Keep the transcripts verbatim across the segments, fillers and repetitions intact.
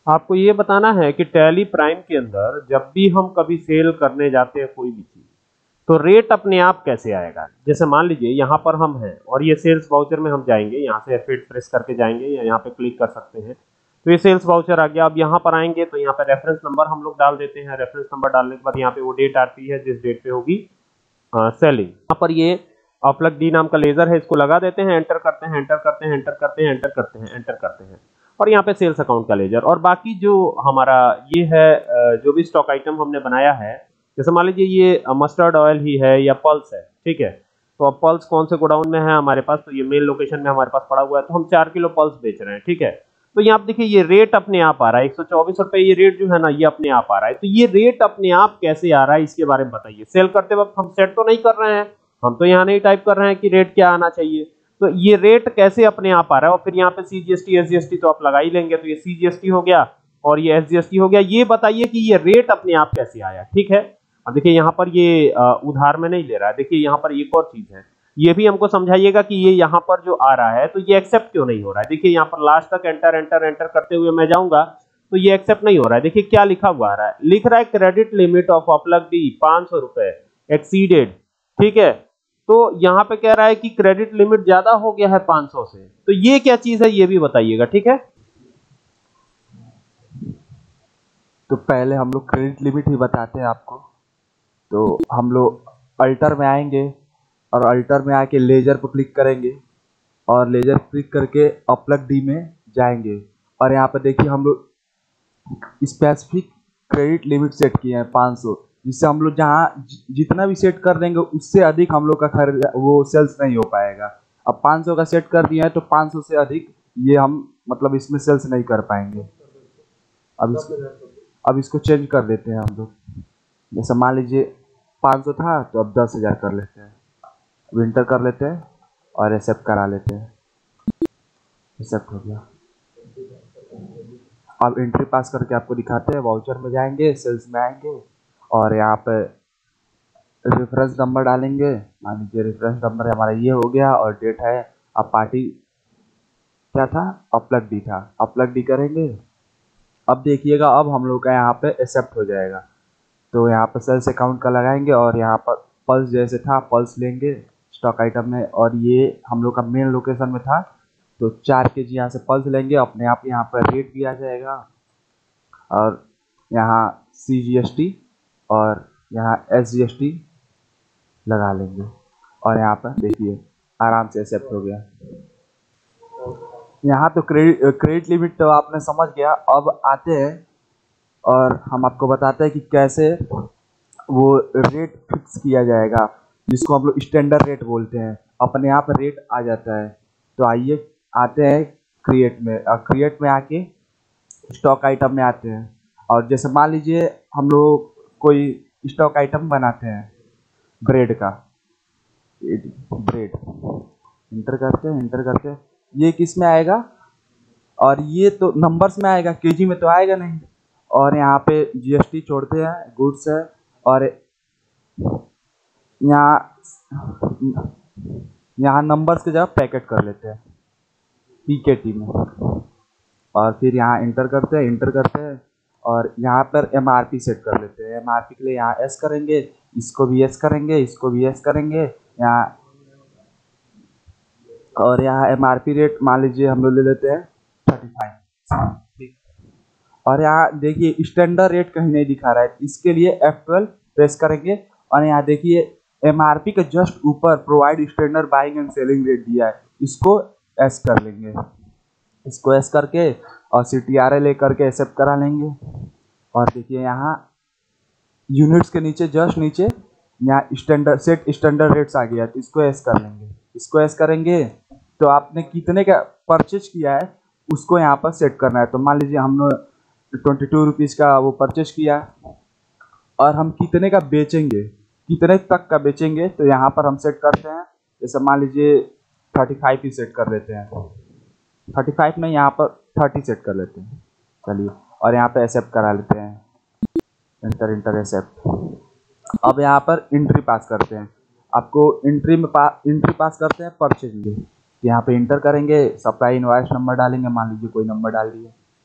आपको ये बताना है कि टैली प्राइम के अंदर जब भी हम कभी सेल करने जाते हैं कोई भी चीज, तो रेट अपने आप कैसे आएगा। जैसे मान लीजिए यहाँ पर हम हैं और ये सेल्स वाउचर में हम जाएंगे, यहाँ से एफ एट प्रेस करके जाएंगे या यहाँ पे क्लिक कर सकते हैं, तो ये सेल्स वाउचर आ गया। अब यहाँ पर आएंगे तो यहाँ पे रेफरेंस नंबर हम लोग डाल देते हैं। रेफरेंस नंबर डालने के बाद यहाँ पे वो डेट आती है जिस डेट पे होगी सेलिंग। यहाँ पर ये अपलग डी नाम का लेजर है, इसको लगा देते हैं, एंटर करते हैं, एंटर करते हैं, एंटर करते हैं, एंटर करते हैं, एंटर करते हैं, और यहाँ पे सेल्स अकाउंट का लेजर। और बाकी जो हमारा ये है जो भी स्टॉक आइटम हमने बनाया है, जैसे मान लीजिए ये मस्टर्ड ऑयल ही है या पल्स है, ठीक है, तो अब पल्स कौन से गोडाउन में है हमारे पास, तो ये मेन लोकेशन में हमारे पास पड़ा हुआ है, तो हम चार किलो पल्स बेच रहे हैं, ठीक है। तो यहाँ आप देखिए ये रेट अपने आप आ रहा है एक सौ चौबीस रुपए, ये रेट जो है ना ये अपने आप आ रहा है। तो ये रेट अपने आप कैसे आ रहा है इसके बारे में बताइए। सेल करते वक्त हम सेट तो नहीं कर रहे हैं, हम तो यहाँ नहीं टाइप कर रहे हैं कि रेट क्या आना चाहिए, तो ये रेट कैसे अपने आप आ रहा है। और फिर यहाँ पे सीजीएसटी एसजीएसटी तो आप लगा ही लेंगे, तो ये सीजीएसटी हो गया और ये एसजीएसटी हो गया। ये बताइए कि ये रेट अपने आप कैसे आया, ठीक है। अब देखिए यहाँ पर ये उधार में नहीं ले रहा है। देखिए यहाँ पर एक और चीज है, ये भी हमको समझाइएगा कि ये यहाँ पर जो आ रहा है तो ये एक्सेप्ट क्यों नहीं हो रहा है। देखिए यहाँ पर लास्ट तक एंटर एंटर एंटर करते हुए मैं जाऊंगा तो ये एक्सेप्ट नहीं हो रहा है। देखिए क्या लिखा हुआ आ रहा है, लिख रहा है क्रेडिट लिमिट ऑफ अपलग डी पांच सौ रुपए एक्सीडेड, ठीक है। तो यहाँ पे कह रहा है कि क्रेडिट लिमिट ज्यादा हो गया है पांच सौ से, तो ये क्या चीज है ये भी बताइएगा, ठीक है। तो पहले हम लोग क्रेडिट लिमिट ही बताते हैं आपको। तो हम लोग अल्टर में आएंगे और अल्टर में आके लेजर पर क्लिक करेंगे और लेजर क्लिक करके अपलग डी में जाएंगे और यहाँ पर देखिए हम लोग स्पेसिफिक क्रेडिट लिमिट सेट किए हैं पाँच सौ, जिससे हम लोग जहाँ जितना भी सेट कर देंगे उससे अधिक हम लोग का खरीद वो सेल्स नहीं हो पाएगा। अब पाँच सौ का सेट कर दिया है तो पाँच सौ से अधिक ये हम मतलब इसमें सेल्स नहीं कर पाएंगे। अब इसको अब इसको चेंज कर देते हैं हम लोग। जैसे मान लीजिए पाँच सौ था तो अब दस हज़ार कर लेते हैं, विंटर कर लेते हैं और एक्सेप्ट करा लेते हैं। एक्सेप्ट हो गया। अब एंट्री पास करके आपको दिखाते हैं। वाउचर में जाएंगे, सेल्स में आएंगे और यहाँ पे रेफरेंस नंबर डालेंगे। मान लीजिए रेफरेंस नंबर हमारा ये हो गया और डेट है। अब पार्टी क्या था, अपलग डी था, अपलग डी करेंगे। अब देखिएगा अब हम लोग का यहाँ पे एक्सेप्ट हो जाएगा। तो यहाँ पर सेल्स अकाउंट का लगाएंगे और यहाँ पर पल्स जैसे था पल्स लेंगे स्टॉक आइटम में, और ये हम लोग का मेन लोकेशन में था तो चार के जी यहाँ से पल्स लेंगे। अपने आप यहाँ पर रेट भी आ जाएगा और यहाँ सी जी एस टी और यहाँ एस जी एस टी लगा लेंगे और यहाँ पर देखिए आराम से एक्सेप्ट हो गया। यहाँ तो क्रेडिट क्रेडिट लिमिट तो आपने समझ गया। अब आते हैं और हम आपको बताते हैं कि कैसे वो रेट फिक्स किया जाएगा, जिसको हम लोग स्टैंडर्ड रेट बोलते हैं। अपने आप रेट आ जाता है। तो आइए आते हैं क्रिएट में, और क्रिएट में आके स्टॉक आइटम में आते हैं। और जैसे मान लीजिए हम लोग कोई स्टॉक आइटम बनाते हैं ब्रेड का, ब्रेड इंटर करते हैं, इंटर करते हैं, ये किस में आएगा, और ये तो नंबर्स में आएगा, केजी में तो आएगा नहीं। और यहाँ पे जीएसटी छोड़ते हैं, गुड्स है, और यहाँ यहाँ नंबर्स की जगह पैकेट कर लेते हैं पीकेटी में। और फिर यहाँ इंटर करते हैं, इंटर करते हैं और यहाँ पर एमआरपी सेट कर लेते हैं। एमआरपी के लिए यहाँ एस करेंगे, इसको भी एस करेंगे, इसको भी एस करेंगे यहाँ। और यहाँ एमआरपी रेट मान लीजिए हम लोग ले लेते हैं थर्टी फाइव, ठीक। और यहाँ देखिए स्टैंडर्ड रेट कहीं नहीं दिखा रहा है, इसके लिए एफ ट्वेल्व प्रेस करेंगे और यहाँ देखिए एमआरपी के जस्ट ऊपर provide standard buying and selling rate दिया है, इसको एस कर लेंगे। इसको एस करके और सी टी आर ए ले करके एक्सेप्ट करा लेंगे। और देखिए यहाँ यूनिट्स के नीचे जस्ट नीचे यहाँ स्टैंडर्ड सेट स्टैंडर्ड रेट्स आ गया, तो इसको एस कर लेंगे। इसको एस करेंगे तो आपने कितने का परचेज किया है उसको यहाँ पर सेट करना है। तो मान लीजिए हमने ट्वेंटी टू रुपीज़ का वो परचेज किया और हम कितने का बेचेंगे, कितने तक का बेचेंगे, तो यहाँ पर हम सेट करते हैं। जैसे मान लीजिए थर्टी फाइव ही सेट कर लेते हैं, थर्टी फाइव में यहाँ पर थर्टी सेट कर लेते हैं, चलिए। और यहाँ पे एक्सेप्ट करा लेते हैं, इंटर इंटर एक्सेप्ट। अब यहाँ पर एंट्री पास करते हैं। आपको एंट्री में पा एंट्री पास करते हैं परचेज में, यहाँ पे इंटर करेंगे, सप्लाई इनवॉइस नंबर डालेंगे, मान लीजिए कोई नंबर डाल दिए।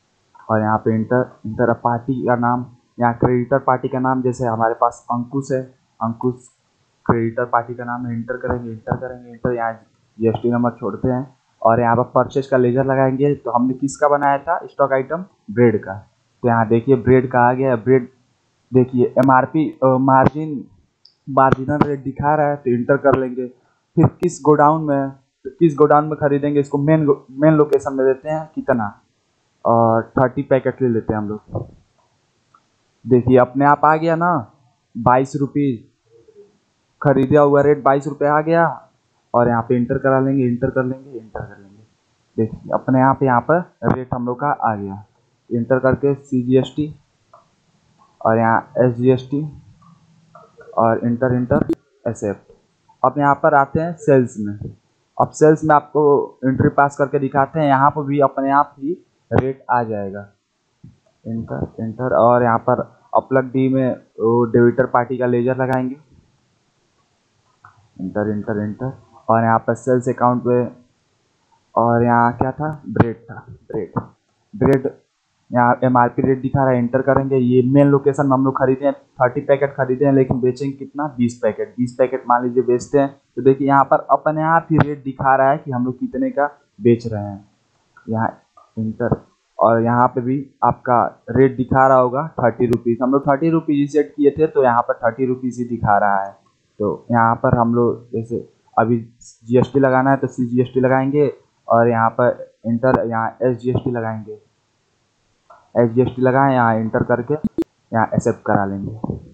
और यहाँ पे इंटर इंटर पार्टी का नाम, यहाँ क्रेडिटर पार्टी का नाम, जैसे हमारे पास अंकुश है, अंकुश क्रेडिटर पार्टी का नाम है, इंटर करेंगे इंटर करेंगे इंटर, यहाँ जीएसटी नंबर छोड़ते हैं और यहाँ पर परचेज का लेजर लगाएंगे। तो हमने किसका बनाया था स्टॉक आइटम, ब्रेड का। तो यहाँ देखिए ब्रेड का आ गया, ब्रेड देखिए एमआरपी मार्जिन मार्जिनल रेट दिखा रहा है तो इंटर कर लेंगे। फिर किस गोडाउन में, तो किस गोडाउन में खरीदेंगे, इसको मेन मेन लोकेशन में देते हैं कितना, और थर्टी पैकेट ले लेते हैं हम लोग। देखिए अपने आप आ गया ना, बाईस रुपीज़ खरीदा हुआ रेट बाईस रुपये आ गया और यहाँ पे इंटर करा लेंगे इंटर कर लेंगे इंटर कर लेंगे। देखिए अपने आप यहाँ पर रेट हम लोग का आ गया, इंटर करके सी जी एस टी और यहाँ एस जी एस टी और इंटर इंटर एक्सेप्ट। अब यहाँ पर आते हैं सेल्स में। अब सेल्स में आपको एंट्री पास करके दिखाते हैं, यहाँ पर भी अपने आप ही रेट आ जाएगा, इंटर इंटर। और यहाँ पर अपलग डी में वो डेबिटर पार्टी का लेजर लगाएंगे, इंटर इंटर इंटर। और यहाँ पर सेल्स अकाउंट पे, और यहाँ क्या था, ब्रेड था, ब्रेड ब्रेड यहाँ एम आर पी रेट दिखा रहा है, इंटर करेंगे। ये मेन लोकेशन में हम लोग खरीदे हैं, थर्टी पैकेट खरीदे हैं लेकिन बेचेंगे कितना, बीस पैकेट बीस पैकेट मान लीजिए बेचते हैं। तो देखिए यहाँ पर अपने आप ही रेट दिखा रहा है कि हम लोग कितने का बेच रहे हैं, यहाँ इंटर। और यहाँ पे भी आपका रेट दिखा रहा होगा थर्टी रुपीज़, हम लोग थर्टी रुपीज़ सेट किए थे तो यहाँ पर थर्टी रुपीज़ ही दिखा रहा है। तो यहाँ पर हम लोग जैसे अभी जीएसटी लगाना है तो सी जी एस टी लगाएंगे और यहाँ पर इंटर, यहाँ एस जी एस टी लगाएंगे, एस जी एस टी लगाएं, यहाँ इंटर करके यहाँ एक्सेप्ट करा लेंगे।